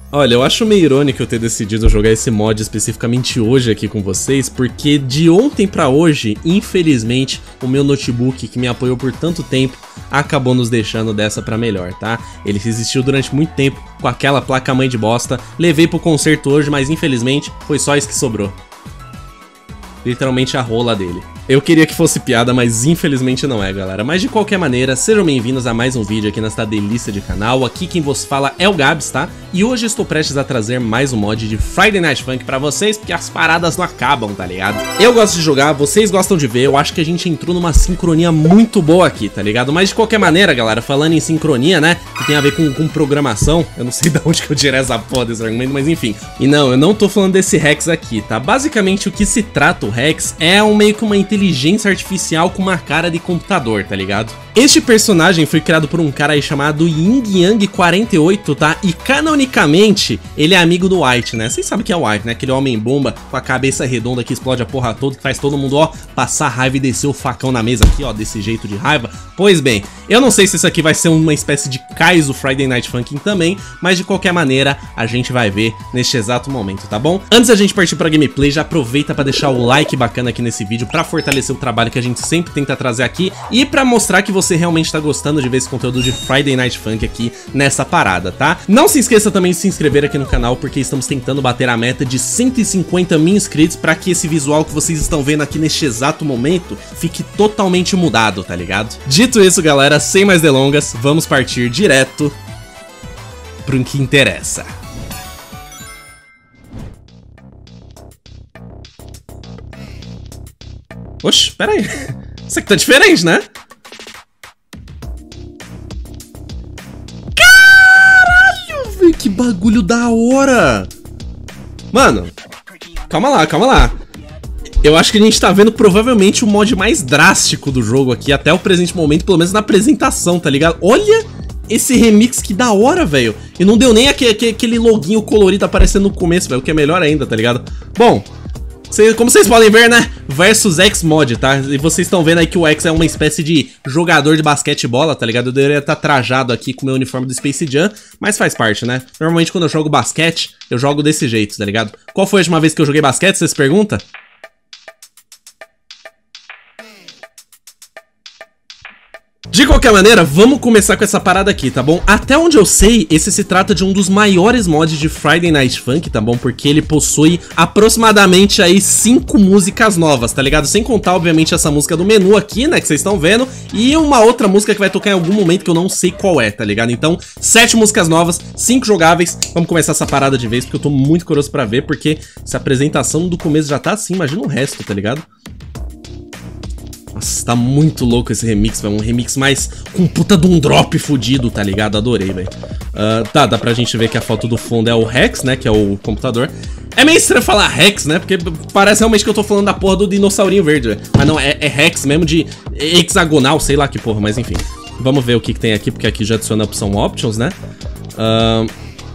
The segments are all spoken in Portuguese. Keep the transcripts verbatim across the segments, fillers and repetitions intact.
Olha, eu acho meio irônico eu ter decidido jogar esse mod especificamente hoje aqui com vocês, porque de ontem pra hoje, infelizmente, o meu notebook que me apoiou por tanto tempo acabou nos deixando dessa pra melhor, tá? Ele resistiu durante muito tempo com aquela placa-mãe de bosta, levei pro conserto hoje, mas infelizmente foi só isso que sobrou. Literalmente a rola dele. Eu queria que fosse piada, mas infelizmente não é, galera. Mas de qualquer maneira, sejam bem-vindos a mais um vídeo aqui nesta delícia de canal. Aqui quem vos fala é o Gabs, tá? E hoje estou prestes a trazer mais um mod de Friday Night Funk pra vocês, porque as paradas não acabam, tá ligado? Eu gosto de jogar, vocês gostam de ver, eu acho que a gente entrou numa sincronia muito boa aqui, tá ligado? Mas de qualquer maneira, galera, falando em sincronia, né, que tem a ver com, com programação, eu não sei de onde que eu tirei essa porra desse argumento, mas enfim. E não, eu não tô falando desse Rex aqui, tá? Basicamente o que se trata o Rex é um meio que uma inteligência artificial com uma cara de computador, tá ligado? Este personagem foi criado por um cara aí chamado Ying Yang quarenta e oito, tá? E canonicamente, ele é amigo do White, né? Vocês sabem que é o White, né? Aquele homem-bomba com a cabeça redonda que explode a porra toda, que faz todo mundo, ó, passar raiva e descer o facão na mesa aqui, ó, desse jeito de raiva. Pois bem, eu não sei se isso aqui vai ser uma espécie de Kaizo Friday Night Funkin' também, mas de qualquer maneira, a gente vai ver neste exato momento, tá bom? Antes da gente partir pra gameplay, já aproveita pra deixar o like bacana aqui nesse vídeo pra fortalecer o trabalho que a gente sempre tenta trazer aqui e pra mostrar que você realmente tá gostando de ver esse conteúdo de Friday Night Funk aqui nessa parada, tá? Não se esqueça também de se inscrever aqui no canal, porque estamos tentando bater a meta de cento e cinquenta mil inscritos pra que esse visual que vocês estão vendo aqui neste exato momento fique totalmente mudado, tá ligado? Dito isso, galera, sem mais delongas, vamos partir direto pro que interessa. Oxe, pera aí. Isso aqui tá diferente, né? Caralho, velho, que bagulho da hora. Mano, calma lá, calma lá. Eu acho que a gente tá vendo provavelmente o mod mais drástico do jogo aqui até o presente momento, pelo menos na apresentação, tá ligado? Olha esse remix, que da hora, velho. E não deu nem aquele, aquele loginho colorido aparecendo no começo, velho, o que é melhor ainda, tá ligado? Bom, cê, como vocês podem ver, né, versus X-Mod, tá? E vocês estão vendo aí que o X é uma espécie de jogador de basquetebola, tá ligado? Eu deveria estar trajado aqui com o meu uniforme do Space Jam, mas faz parte, né? Normalmente quando eu jogo basquete, eu jogo desse jeito, tá ligado? Qual foi a última vez que eu joguei basquete, vocês perguntam? De qualquer maneira, vamos começar com essa parada aqui, tá bom? Até onde eu sei, esse se trata de um dos maiores mods de Friday Night Funk, tá bom? Porque ele possui aproximadamente aí cinco músicas novas, tá ligado? Sem contar, obviamente, essa música do menu aqui, né, que vocês estão vendo, e uma outra música que vai tocar em algum momento que eu não sei qual é, tá ligado? Então, sete músicas novas, cinco jogáveis. Vamos começar essa parada de vez, porque eu tô muito curioso pra ver, porque essa apresentação do começo já tá assim, imagina o resto, tá ligado? Nossa, tá muito louco esse remix, velho. Um remix mais com puta de um drop fudido, tá ligado? Adorei, velho. Uh, tá, dá pra gente ver que a foto do fundo é o Rex, né? Que é o computador. É meio estranho falar Rex, né? Porque parece realmente que eu tô falando da porra do dinossaurinho verde, velho. Mas não, é, é Rex mesmo, de hexagonal, sei lá que porra, mas enfim. Vamos ver o que, que tem aqui, porque aqui já adiciona a opção Options, né? Uh...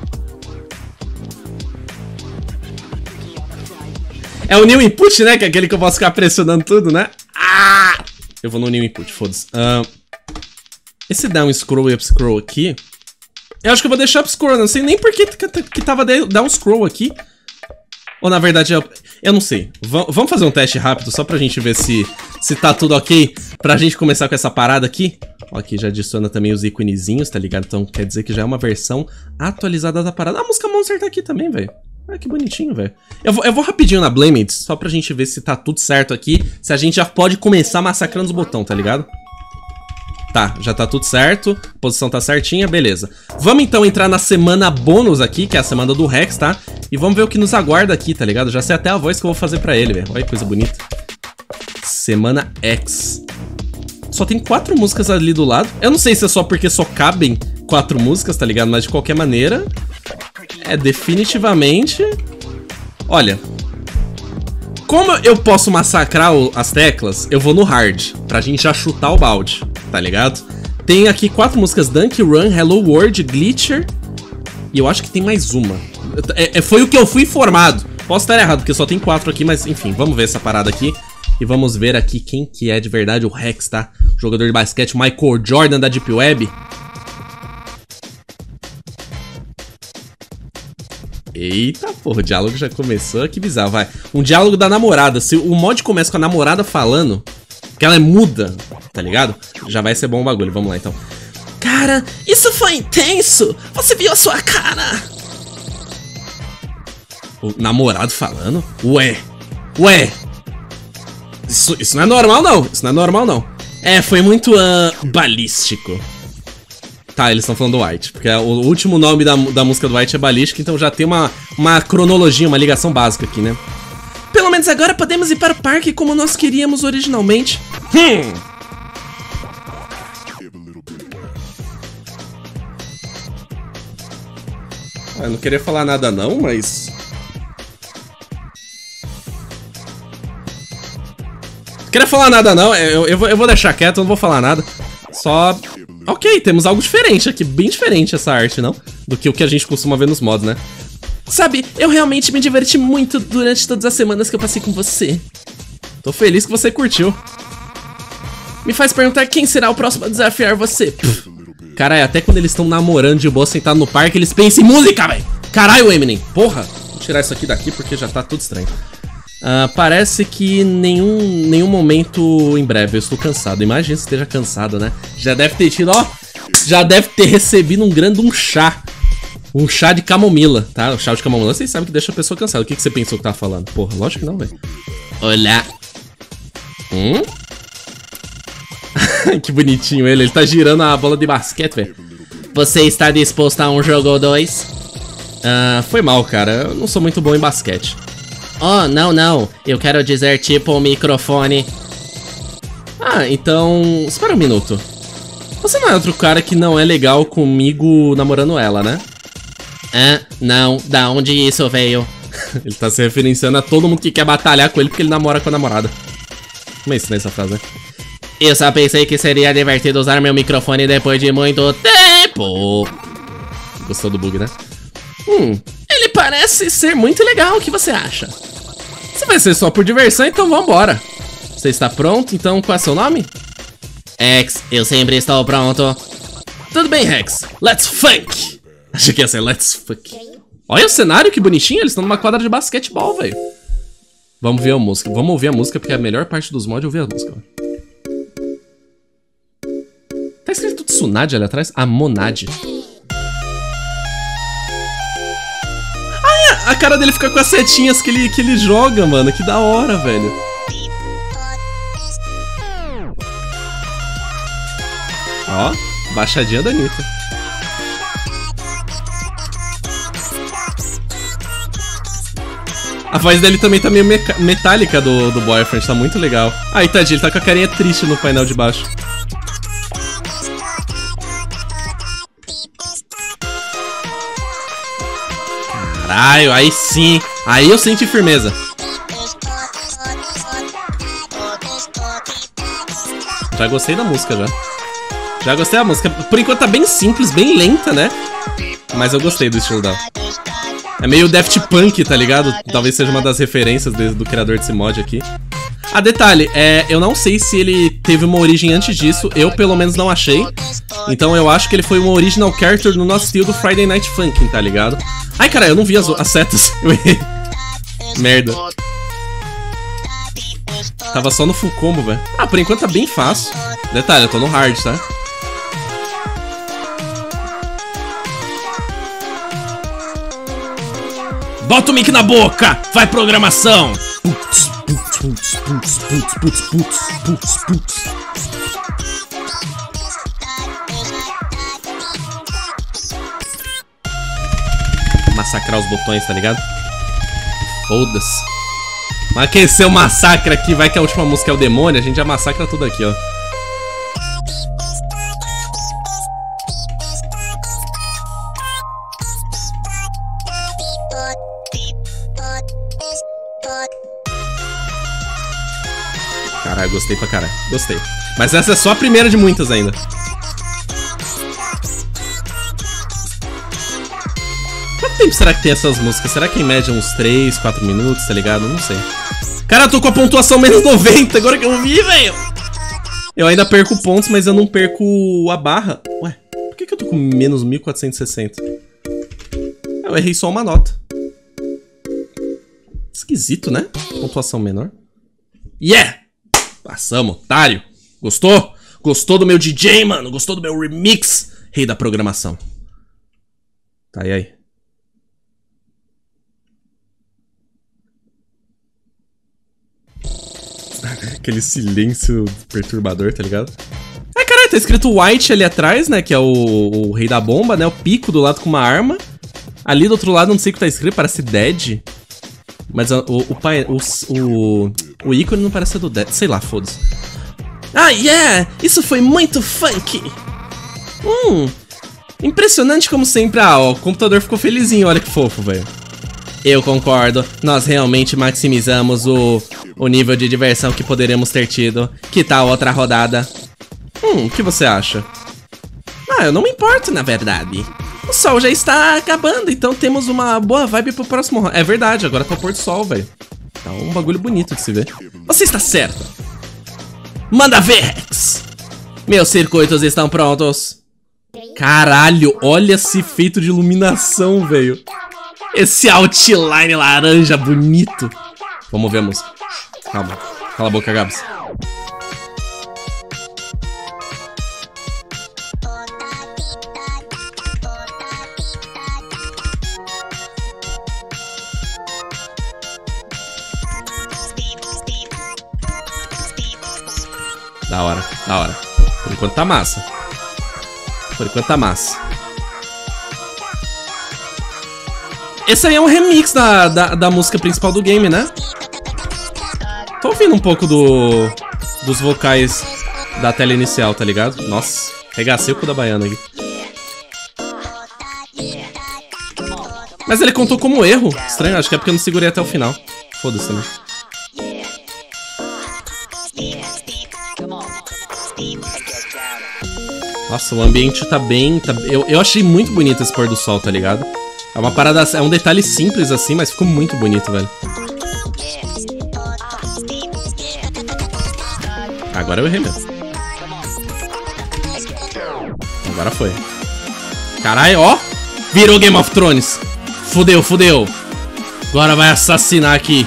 É o New Input, né? Que é aquele que eu posso ficar pressionando tudo, né? Ah! Eu vou no New Input, foda-se. Uh, esse down scroll e up scroll aqui, eu acho que eu vou deixar up scroll. Não sei nem por que, que, que tava down scroll aqui. Ou na verdade, eu, eu não sei. V vamos fazer um teste rápido só pra gente ver se, se tá tudo ok. Pra gente começar com essa parada aqui. Ó, aqui já adiciona também os íconezinhos, tá ligado? Então quer dizer que já é uma versão atualizada da parada. Ah, a música Monster tá aqui também, velho. Ah, que bonitinho, velho. Eu vou, eu vou rapidinho na Blamid, só pra gente ver se tá tudo certo aqui. Se a gente já pode começar massacrando os botões, tá ligado? Tá, já tá tudo certo. A posição tá certinha, beleza. Vamos então entrar na semana bônus aqui, que é a semana do Rex, tá? E vamos ver o que nos aguarda aqui, tá ligado? Já sei até a voz que eu vou fazer pra ele, velho. Olha que coisa bonita. Semana X. Só tem quatro músicas ali do lado. Eu não sei se é só porque só cabem quatro músicas, tá ligado? Mas de qualquer maneira... É, definitivamente... Olha, como eu posso massacrar o, as teclas, eu vou no hard, pra gente já chutar o balde, tá ligado? Tem aqui quatro músicas, Dunk Run, Hello World, Glitcher, e eu acho que tem mais uma. É, é, foi o que eu fui informado. Posso estar errado, porque só tem quatro aqui, mas enfim, vamos ver essa parada aqui. E vamos ver aqui quem que é de verdade o Rex, tá? Jogador de basquete, Michael Jordan da Deep Web. Eita, porra, o diálogo já começou, que bizarro, vai. Um diálogo da namorada, se o mod começa com a namorada falando, que ela é muda, tá ligado? Já vai ser bom o bagulho, vamos lá então. Cara, isso foi intenso, você viu a sua cara? O namorado falando? Ué, ué. Isso, isso não é normal não, isso não é normal não. É, foi muito uh, balístico. Tá, eles estão falando do White, porque o último nome da, da música do White é Balística, então já tem uma, uma cronologia, uma ligação básica aqui, né? Pelo menos agora podemos ir para o parque como nós queríamos originalmente. Hum. Ah, eu não queria falar nada não, mas... Não queria falar nada não, eu, eu, vou, eu vou deixar quieto, eu não vou falar nada. Só... Ok, temos algo diferente aqui, bem diferente essa arte, não? Do que o que a gente costuma ver nos mods, né? Sabe, eu realmente me diverti muito durante todas as semanas que eu passei com você. Tô feliz que você curtiu. Me faz perguntar quem será o próximo a desafiar você. Pff. Caralho, até quando eles estão namorando de boa sentado no parque, eles pensam em música, velho. Caralho, Eminem. Porra, vou tirar isso aqui daqui porque já tá tudo estranho. Uh, parece que nenhum, nenhum momento em breve. Eu estou cansado. Imagina se esteja cansado, né? Já deve ter tido, ó. Já deve ter recebido um grande um chá. Um chá de camomila, tá? O chá de camomila, vocês sabem que deixa a pessoa cansada. O que, que você pensou que tava falando? Porra, lógico que não, velho. Olha. Hum? Que bonitinho ele. Ele tá girando a bola de basquete, velho. Você está disposto a um jogo ou dois? Ah, foi mal, cara. Eu não sou muito bom em basquete. Oh, não, não. Eu quero dizer tipo o microfone. Ah, então... Espera um minuto. Você não é outro cara que não é legal comigo namorando ela, né? Ah, não. Da onde isso veio? Ele tá se referenciando a todo mundo que quer batalhar com ele porque ele namora com a namorada. Como é isso nessa frase, né? Eu só pensei que seria divertido usar meu microfone depois de muito tempo. Gostou do bug, né? Hum, ele parece ser muito legal, o que você acha? Se vai ser só por diversão, então vambora. Você está pronto? Então qual é seu nome? Rex, eu sempre estou pronto. Tudo bem, Rex. Let's funk. Achei que ia ser let's funk. Olha o cenário, que bonitinho. Eles estão numa quadra de basquetebol, velho. Vamos ver a música. Vamos ouvir a música, porque a melhor parte dos mods é ouvir a música. Tá escrito Tsunade ali atrás? A Monade. Ah, a cara dele fica com as setinhas que ele, que ele joga, mano. Que da hora, velho. Ó, baixadinha da Anitta. A voz dele também tá meio metálica do, do Boyfriend, tá muito legal. Aí, tadinho, ele tá com a carinha triste no painel de baixo. Caralho, aí sim. Aí eu senti firmeza. Já gostei da música, já. Já gostei da música. Por enquanto tá bem simples, bem lenta, né? Mas eu gostei do estilo dela. É meio Daft Punk, tá ligado? Talvez seja uma das referências do, do criador desse mod aqui. Ah, detalhe, é, eu não sei se ele teve uma origem antes disso. Eu, pelo menos, não achei. Então eu acho que ele foi um original character no nosso estilo do Friday Night Funkin', tá ligado? Ai, cara, eu não vi as, as setas. Eu errei. Merda. Tava só no full combo, velho. Ah, por enquanto tá bem fácil. Detalhe, eu tô no hard, tá? Bota o mic na boca! Vai, programação! Putz, putz, putz, putz, putz, putz, putz, putz, putz. Massacrar os botões, tá ligado? Foda-se. Vai aquecer o massacre aqui, vai que a última música é o demônio, a gente já massacra tudo aqui, ó. Caralho, gostei pra caralho. Gostei. Mas essa é só a primeira de muitas ainda. Quanto tempo será que tem essas músicas? Será que em média uns três, quatro minutos, tá ligado? Não sei. Cara, eu tô com a pontuação menos noventa, agora que eu vi, velho. Eu ainda perco pontos, mas eu não perco a barra. Ué, por que que eu tô com menos mil quatrocentos e sessenta? Eu errei só uma nota. Esquisito, né? Pontuação menor. Yeah! Passamos, otário. Gostou? Gostou do meu D J, mano? Gostou do meu remix? Rei da programação. Tá, e aí? Aquele silêncio perturbador, tá ligado? Ai, caralho, tá escrito White ali atrás, né? Que é o, o rei da bomba, né? O pico do lado com uma arma. Ali do outro lado, não sei o que tá escrito, parece Dead. Mas o, o, o, o, o ícone não parece do Dead. Sei lá, foda-se. Ah, yeah! Isso foi muito funky! Hum... Impressionante como sempre. Ah, ó, o computador ficou felizinho, olha que fofo, velho. Eu concordo, nós realmente maximizamos o, o nível de diversão que poderíamos ter tido. Que tal outra rodada? Hum, o que você acha? Ah, eu não me importo, na verdade. O sol já está acabando, então temos uma boa vibe pro próximo round. É verdade, agora tá o pôr do sol, velho. Tá um bagulho bonito de se ver. Você está certo. Manda ver, Rex. Meus circuitos estão prontos. Caralho, olha esse efeito de iluminação, velho. Esse outline laranja bonito. Vamos ver a música. Calma, cala a boca, Gabs. Da hora, da hora. Por enquanto tá massa. Por enquanto tá massa. Esse aí é um remix da, da, da música principal do game, né? Tô ouvindo um pouco do dos vocais da tela inicial, tá ligado? Nossa, regacei o cu da baiana aqui. Mas ele contou como erro. Estranho, acho que é porque eu não segurei até o final. Foda-se também. Nossa, o ambiente tá bem... Tá, eu, eu achei muito bonito esse pôr do sol, tá ligado? É uma parada... É um detalhe simples assim, mas ficou muito bonito, velho. Agora eu errei mesmo. Agora foi. Caralho, ó! Virou Game of Thrones! Fudeu, fudeu! Agora vai assassinar aqui.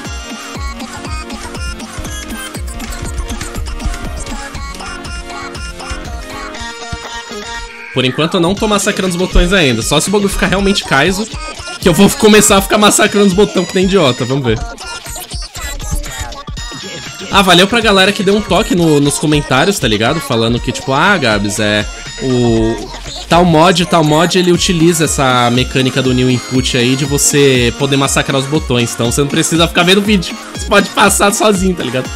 Por enquanto eu não tô massacrando os botões ainda. Só se o bagulho ficar realmente Kaizo, que eu vou começar a ficar massacrando os botões que nem idiota. Vamos ver. Ah, valeu pra galera que deu um toque no, nos comentários, tá ligado? Falando que tipo, ah, Gabs, é... O... Tal mod, tal mod, ele utiliza essa mecânica do new input aí de você poder massacrar os botões. Então você não precisa ficar vendo o vídeo. Você pode passar sozinho, tá ligado?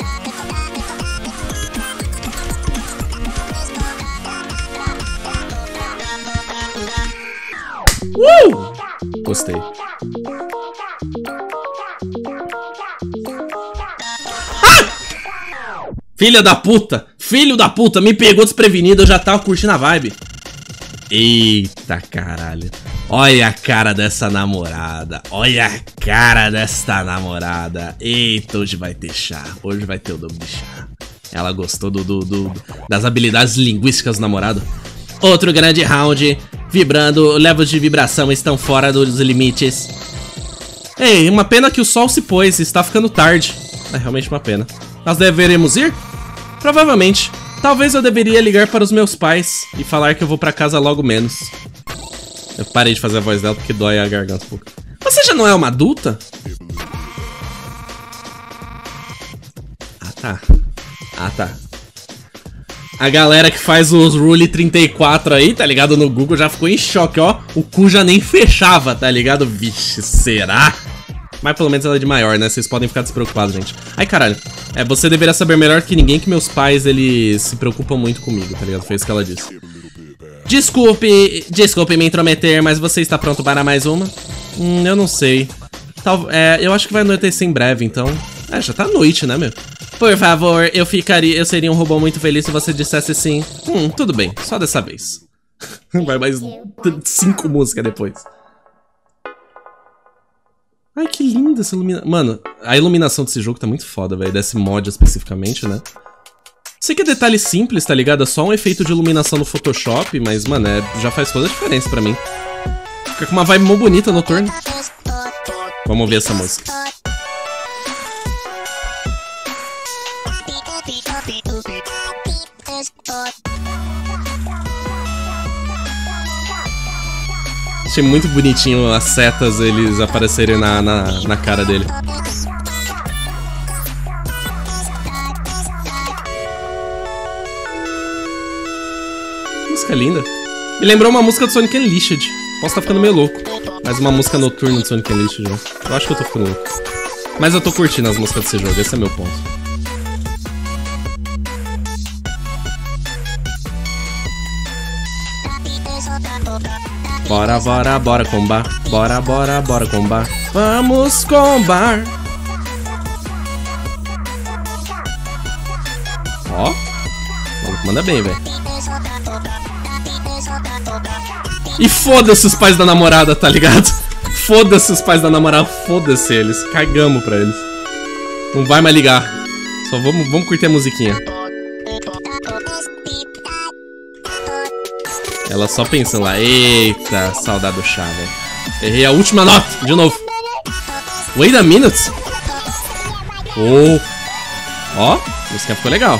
Uh! Gostei. Ah! Filha da puta! Filho da puta! Me pegou desprevenido, eu já tava curtindo a vibe. Eita caralho. Olha a cara dessa namorada. Olha a cara dessa namorada. Eita, hoje vai ter chá. Hoje vai ter o dobro de chá. Ela gostou do, do, do, das habilidades linguísticas do namorado. Outro grande round. Vibrando, levels de vibração estão fora dos limites. Ei, uma pena que o sol se pôs, está ficando tarde. É realmente uma pena. Nós deveremos ir? Provavelmente. Talvez eu deveria ligar para os meus pais e falar que eu vou pra casa logo menos. Eu parei de fazer a voz dela porque dói a garganta um pouco. Você já não é uma adulta? Ah, tá. Ah, tá. A galera que faz os Rule trinta e quatro aí, tá ligado? No Google já ficou em choque, ó. O cu já nem fechava, tá ligado? Vixe, será? Mas pelo menos ela é de maior, né? Vocês podem ficar despreocupados, gente. Ai, caralho. É, você deveria saber melhor que ninguém que meus pais, eles se preocupam muito comigo, tá ligado? Foi isso que ela disse. Desculpe, desculpe me intrometer, mas você está pronto para mais uma? Hum, eu não sei. Tal, é, eu acho que vai anoitecer em breve, então... É, já tá noite, né, meu? Por favor, eu ficaria... Eu seria um robô muito feliz se você dissesse sim. Hum, tudo bem, só dessa vez. Vai mais cinco músicas depois. Ai, que linda essa iluminação. Mano, a iluminação desse jogo tá muito foda, velho. Desse mod especificamente, né? Sei que é detalhe simples, tá ligado? É só um efeito de iluminação no Photoshop, mas, mano, é, já faz toda a diferença pra mim. Fica com uma vibe mó bonita no turno. Vamos ouvir essa música. Achei muito bonitinho as setas, eles aparecerem na, na, na cara dele. Música linda. Me lembrou uma música do Sonic Unleashed. Posso estar ficando meio louco. Mas uma música noturna do Sonic Unleashed, né? Eu acho que eu tô ficando louco. Mas eu tô curtindo as músicas desse jogo, esse é meu ponto. Bora, bora, bora combar. Bora, bora, bora combar. Vamos combar. Ó. Manda bem, velho. E foda-se os pais da namorada, tá ligado? Foda-se os pais da namorada, foda-se eles. Cagamos pra eles. Não vai mais ligar. Só vamos, vamos curtir a musiquinha. Ela só pensando lá. Eita, saudade do chá, velho. Errei a última nota, de novo. Wait a minute. Oh. Ó, a música ficou legal.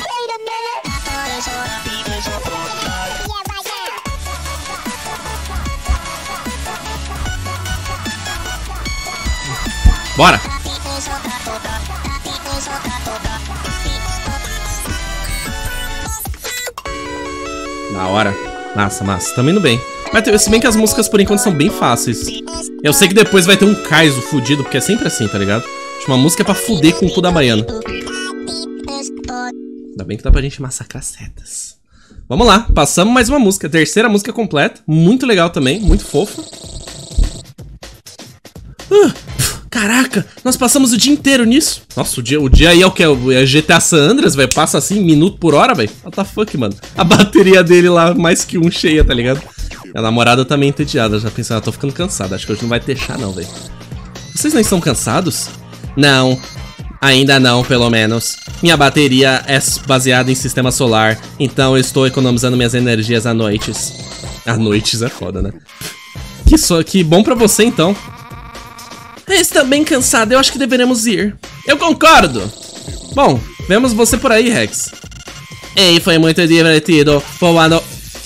Bora! Da hora. Massa, massa. Tamo indo bem. Mas se bem que as músicas por enquanto são bem fáceis. Eu sei que depois vai ter um Kaizo fudido, porque é sempre assim, tá ligado? Acho uma música pra fuder com o cu da baiana. Ainda bem que dá pra gente massacrar setas. Vamos lá, passamos mais uma música. Terceira música completa. Muito legal também, muito fofa. Uh, caraca, nós passamos o dia inteiro nisso. Nossa, o dia, o dia aí é o que? É G T A San Andreas, velho. Passa assim, minuto por hora, velho. What the fuck, mano. A bateria dele lá, mais que um cheia, tá ligado? A namorada tá meio entediada, já pensando, ah, tô ficando cansado. Acho que hoje não vai ter chá não, velho. Vocês não estão cansados? Não. Ainda não, pelo menos. Minha bateria é baseada em sistema solar, então eu estou economizando minhas energias à noites. À noites é foda, né? Que, so... que bom pra você, então. Está bem cansado, eu acho que deveremos ir. Eu concordo. Bom, vemos você por aí, Rex. Ei, foi muito divertido. Boa no...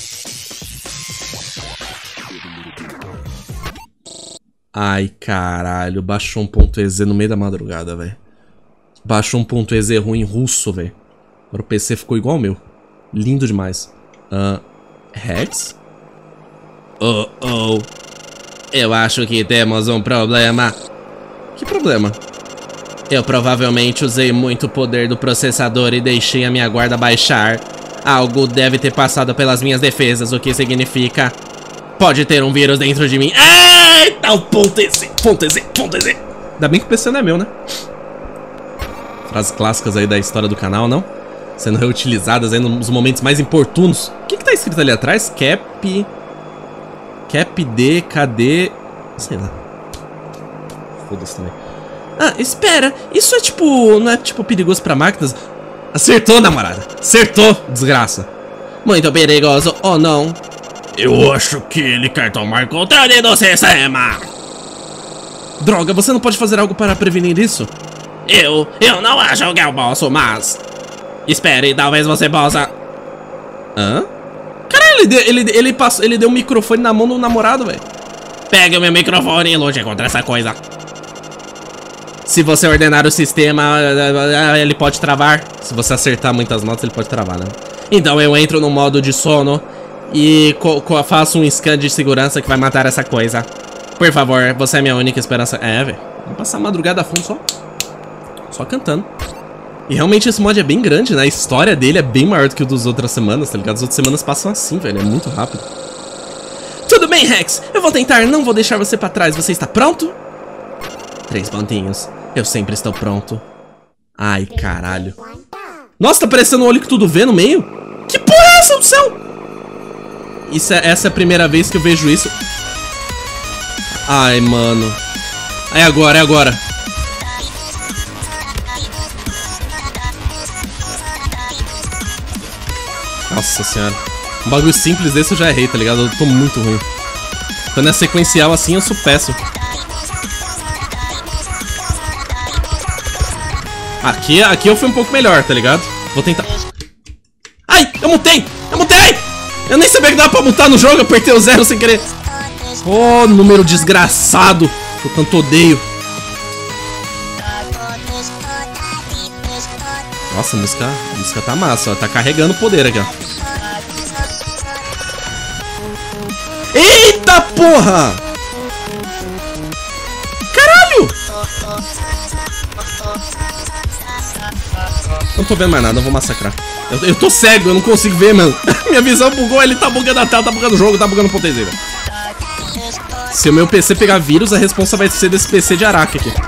Ai, caralho. Baixou um ponto .exe no meio da madrugada, velho. Baixou um ponto .exe ruim russo, velho. Agora o P C ficou igual ao meu. Lindo demais. Uh, Rex? Oh, oh. Eu acho que temos um problema. Que problema? Eu provavelmente usei muito poder do processador e deixei a minha guarda baixar. Algo deve ter passado pelas minhas defesas, o que significa... Pode ter um vírus dentro de mim. Eita, o ponto .exe, ponto .exe, ponto .exe. Ainda bem que o P C não é meu, né? Frases clássicas aí da história do canal, não? Sendo reutilizadas aí nos momentos mais importunos. O que que tá escrito ali atrás? Cap... Cap D, K D... Sei lá. Foda-se também. Ah, espera. Isso é tipo... Não é tipo perigoso pra máquinas? Acertou, namorada. Acertou, desgraça. Muito perigoso, ou não? Eu acho que ele quer tomar controle do sistema. Droga, você não pode fazer algo para prevenir isso? Eu... Eu não acho que eu posso, mas... Espere, talvez você possa... Hã? Caralho, ele deu, ele, ele, passou, ele deu um microfone na mão do namorado, velho. Pegue o meu microfone e lute contra essa coisa. Se você ordenar o sistema, ele pode travar. Se você acertar muitas notas, ele pode travar, né? Então eu entro no modo de sono e faço um scan de segurança que vai matar essa coisa. Por favor, você é minha única esperança. É, velho. Vamos passar a madrugada a fundo só. Só cantando. E realmente esse mod é bem grande, né? A história dele é bem maior do que o das outras semanas, tá ligado? As outras semanas passam assim, velho. É muito rápido. Tudo bem, Rex. Eu vou tentar, não vou deixar você pra trás. Você está pronto? Três pontinhos. Eu sempre estou pronto. Ai, caralho. Nossa, tá parecendo um olho que tudo vê no meio. Que porra é essa do céu? Isso é, essa é a primeira vez que eu vejo isso. Ai, mano. É agora, é agora. Nossa senhora. Um bagulho simples desse eu já errei, tá ligado? Eu tô muito ruim. Quando é sequencial assim, eu sou péssimo. Aqui, aqui eu fui um pouco melhor, tá ligado? Vou tentar... Ai! Eu mutei! Eu mutei! Eu nem sabia que dava pra mutar no jogo, eu apertei o zero sem querer. Oh, número desgraçado. Que eu tanto odeio. Nossa, a música, a música tá massa, ó. Tá carregando o poder aqui, ó. Eita porra! Caralho! Não tô vendo mais nada, eu vou massacrar. Eu, eu tô cego, eu não consigo ver, mano. Minha visão bugou, ele tá bugando a tela, tá bugando o jogo, tá bugando o ponto Z. Se o meu P C pegar vírus, a responsa vai ser desse P C de Araque aqui.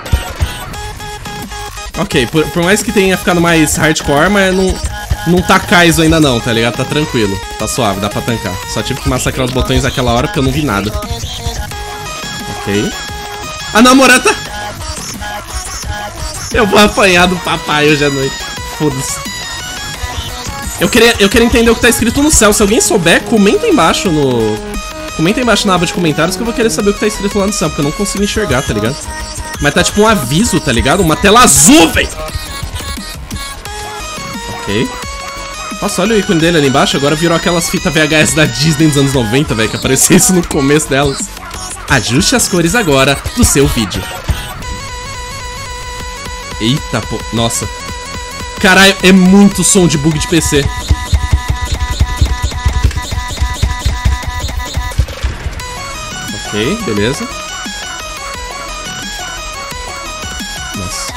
Ok, por, por mais que tenha ficado mais hardcore, mas não, não tá Kaizo ainda não, tá ligado? Tá tranquilo, tá suave, dá pra tancar. Só tive que massacrar os botões naquela hora porque eu não vi nada. Ok. A namorada tá... Eu vou apanhar do papai hoje à noite. Foda-se. Eu queria, eu queria entender o que tá escrito no céu. Se alguém souber, comenta embaixo no... Comenta embaixo na aba de comentários que eu vou querer saber o que tá escrito lá no céu, porque eu não consigo enxergar, tá ligado? Mas tá tipo um aviso, tá ligado? Uma tela azul, velho! Ok. Nossa, olha o ícone dele ali embaixo. Agora virou aquelas fitas V H S da Disney dos anos noventa, velho, que apareceu isso no começo delas. Ajuste as cores agora do seu vídeo. Eita, pô. Nossa. Caralho, é muito som de bug de P C. Ok, beleza. Nossa.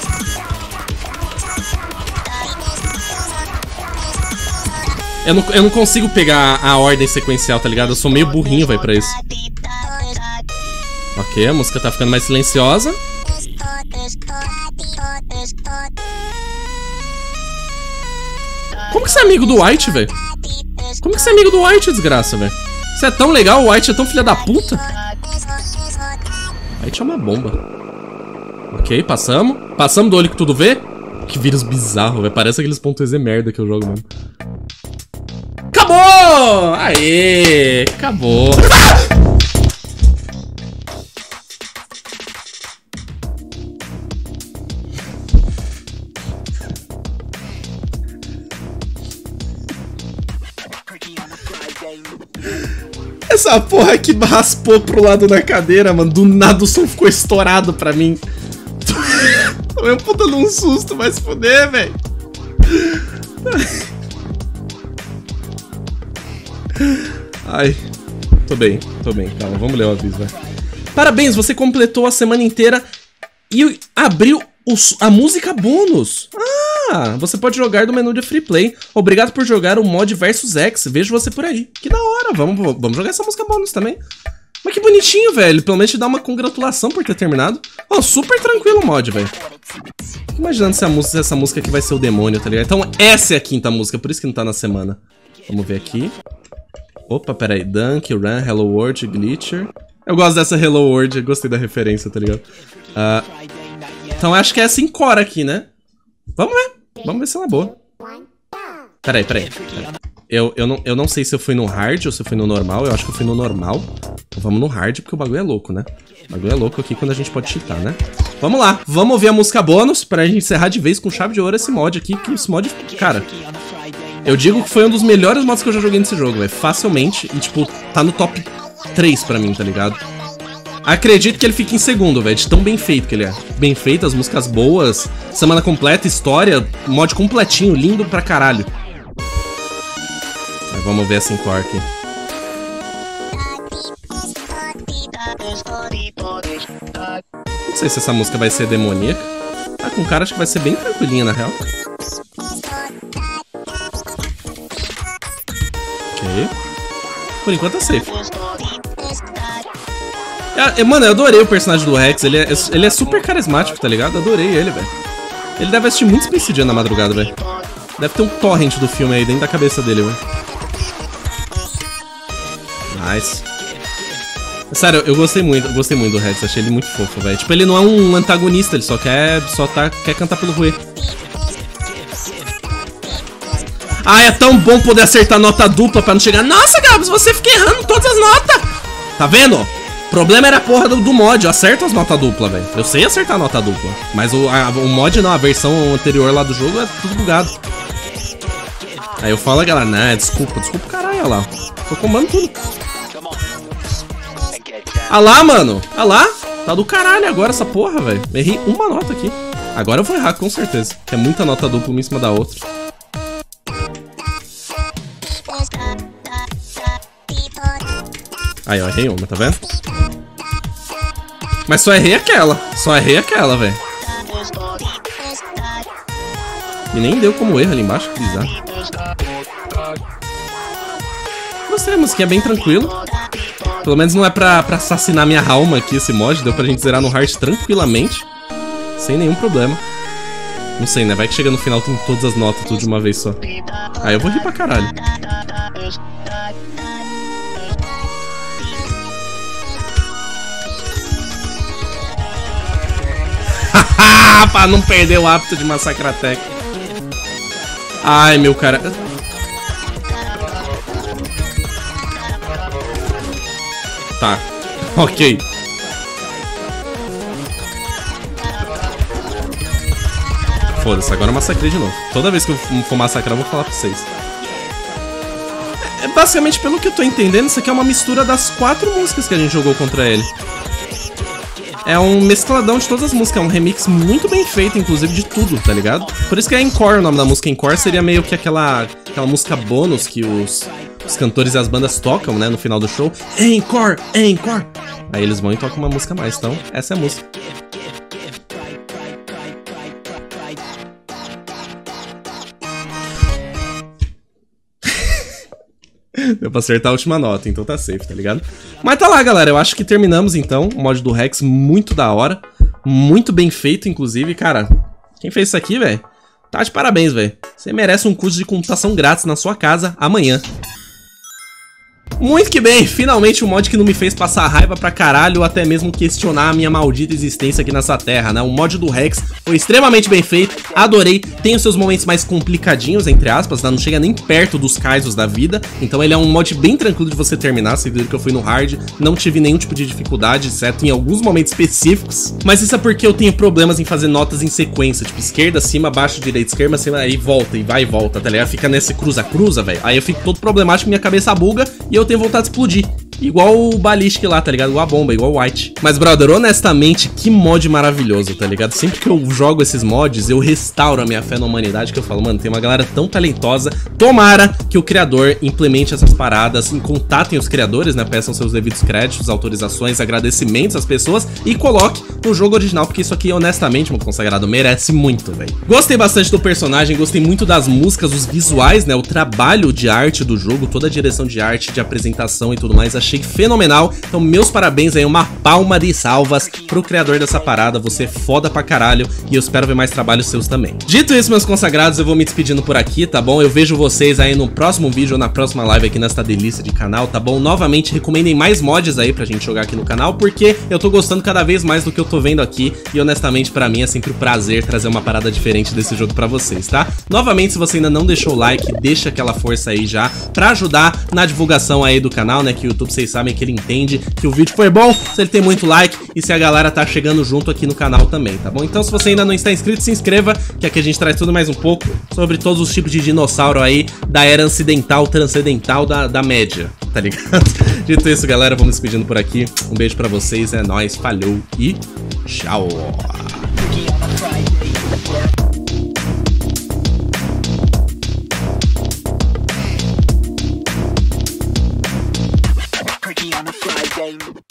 Eu não, eu não consigo pegar a ordem sequencial, tá ligado? Eu sou meio burrinho, velho, pra isso. Ok, a música tá ficando mais silenciosa. Como que você é amigo do White, velho? Como que você é amigo do White, desgraça, velho? Você é tão legal, o White é tão filha da puta. White é uma bomba. Ok, passamos. Passamos do olho que tudo vê. Que vírus bizarro, velho. Parece aqueles .ez merda que eu jogo mesmo. Acabou! Aê! Acabou. Essa porra que raspou pro lado da cadeira, mano. Do nada o som ficou estourado pra mim. Tomei um puta num susto, vai se fuder, velho. Ai, tô bem, tô bem. Calma, vamos ler o aviso, vai. Parabéns, você completou a semana inteira e abriu os, a música bônus. Ah, você pode jogar do menu de free play. Obrigado por jogar o mod versus X. Vejo você por aí. Que da hora, vamos, vamos jogar essa música bônus também. Mas que bonitinho, velho. Pelo menos te dá uma congratulação por ter terminado. Oh, super tranquilo o mod, velho. Imaginando se, a música, se essa música aqui vai ser o demônio, tá ligado? Então essa é a quinta música, por isso que não tá na semana. Vamos ver aqui. Opa, peraí. Dunk, Run, Hello World, Glitcher. Eu gosto dessa Hello World, eu gostei da referência, tá ligado? Uh, então acho que é essa em core aqui, né? Vamos ver. Vamos ver se ela é boa. Peraí, peraí. peraí. Eu, eu, não, eu não sei se eu fui no hard ou se eu fui no normal. Eu acho que eu fui no normal. Então vamos no hard, porque o bagulho é louco, né? O bagulho é louco aqui quando a gente pode cheatar, né? Vamos lá. Vamos ouvir a música bônus pra gente encerrar de vez com chave de ouro esse mod aqui. Que esse mod, cara... Eu digo que foi um dos melhores mods que eu já joguei nesse jogo, velho. Facilmente. E, tipo, tá no top três pra mim, tá ligado? Acredito que ele fique em segundo, velho. De tão bem feito que ele é. Bem feito, as músicas boas, semana completa, história, mod completinho, lindo pra caralho. Mas vamos ver essa em core aqui. Não sei se essa música vai ser demoníaca. Tá com cara, acho que vai ser bem tranquilinha, na real. Ok. Por enquanto é safe. É, mano, eu adorei o personagem do Rex, ele é, ele é super carismático, tá ligado? Adorei ele, velho. Ele deve assistir muito Space Jam na madrugada, velho. Deve ter um torrent do filme aí dentro da cabeça dele, velho. Nice. Sério, eu gostei muito, eu gostei muito do Rex, achei ele muito fofo, velho. Tipo, ele não é um antagonista, ele só quer, só tá, quer cantar pelo Rui. Ah, é tão bom poder acertar nota dupla pra não chegar... Nossa, Gabs, você fica errando todas as notas! Tá vendo? O problema era a porra do, do mod, eu acerto as notas dupla, velho. Eu sei acertar a nota dupla. Mas o, a, o mod não, a versão anterior lá do jogo é tudo bugado. Aí eu falo a galera, né, desculpa, desculpa o caralho, olha lá. Tô comando tudo. Ah lá, mano. Ah lá. Tá do caralho agora essa porra, velho. Errei uma nota aqui. Agora eu vou errar, com certeza. Que é muita nota dupla uma em cima da outra. Aí, ó, errei uma, tá vendo? Mas só errei aquela. Só errei aquela, velho. E nem deu como erro ali embaixo, que bizarro. Gostei, a música é bem tranquilo. Pelo menos não é pra, pra assassinar minha alma aqui esse mod. Deu pra gente zerar no hard tranquilamente. Sem nenhum problema. Não sei, né? Vai que chega no final tem todas as notas tudo de uma vez só. Aí eu vou rir pra caralho. Pra não perder o hábito de massacrar tech. Ai, meu cara. Tá, ok. Foda-se, agora eu massacrei de novo. Toda vez que eu for massacrar eu vou falar pra vocês. É, basicamente, pelo que eu tô entendendo, isso aqui é uma mistura das quatro músicas que a gente jogou contra ele. É um mescladão de todas as músicas, é um remix muito bem feito, inclusive de tudo, tá ligado? Por isso que é Encore o nome da música. Encore seria meio que aquela, aquela música bônus que os, os cantores e as bandas tocam, né, no final do show. Encore, Encore. Aí eles vão e tocam uma música a mais, então essa é a música. Deu pra acertar a última nota, então tá safe, tá ligado? Mas tá lá, galera, eu acho que terminamos então o mod do Rex, muito da hora. Muito bem feito, inclusive, cara. Quem fez isso aqui, velho? Tá de parabéns, velho. Você merece um curso de computação grátis na sua casa amanhã. Muito que bem, finalmente um mod que não me fez passar raiva pra caralho ou até mesmo questionar a minha maldita existência aqui nessa terra, né? O mod do Rex foi extremamente bem feito, adorei, tem os seus momentos mais complicadinhos, entre aspas, né? Não chega nem perto dos Kaisos da vida, então ele é um mod bem tranquilo de você terminar, você viu que eu fui no hard, não tive nenhum tipo de dificuldade, exceto em alguns momentos específicos, mas isso é porque eu tenho problemas em fazer notas em sequência, tipo esquerda, cima, baixo, direita, esquerda, cima, aí volta, e vai e volta, tá ligado? Fica nesse cruza-cruza, velho, aí eu fico todo problemático, minha cabeça buga e eu tenho vontade de explodir. Igual o Ballistic lá, tá ligado? Igual a bomba, igual o White. Mas, brother, honestamente, que mod maravilhoso, tá ligado? Sempre que eu jogo esses mods, eu restauro a minha fé na humanidade, que eu falo, mano, tem uma galera tão talentosa. Tomara que o criador implemente essas paradas, contatem os criadores, né? Peçam seus devidos créditos, autorizações, agradecimentos às pessoas e coloque no jogo original, porque isso aqui, honestamente, meu consagrado, merece muito, velho. Gostei bastante do personagem, gostei muito das músicas, os visuais, né? O trabalho de arte do jogo, toda a direção de arte, de apresentação e tudo mais, achei fenomenal. Então, meus parabéns aí, uma palma de salvas pro criador dessa parada. Você é foda pra caralho e eu espero ver mais trabalhos seus também. Dito isso, meus consagrados, eu vou me despedindo por aqui, tá bom? Eu vejo vocês aí no próximo vídeo ou na próxima live aqui nesta delícia de canal, tá bom? Novamente, recomendem mais mods aí pra gente jogar aqui no canal, porque eu tô gostando cada vez mais do que eu tô vendo aqui e, honestamente, pra mim é sempre um prazer trazer uma parada diferente desse jogo pra vocês, tá? Novamente, se você ainda não deixou o like, deixa aquela força aí já pra ajudar na divulgação aí do canal, né? Que o YouTube, vocês sabem que ele entende que o vídeo foi bom, se ele tem muito like e se a galera tá chegando junto aqui no canal também, tá bom? Então, se você ainda não está inscrito, se inscreva, que aqui a gente traz tudo mais um pouco sobre todos os tipos de dinossauro aí da era acidental, transcendental da, da média, tá ligado? Dito isso, galera, vamos despedindo por aqui. Um beijo pra vocês, é nóis, falhou e tchau!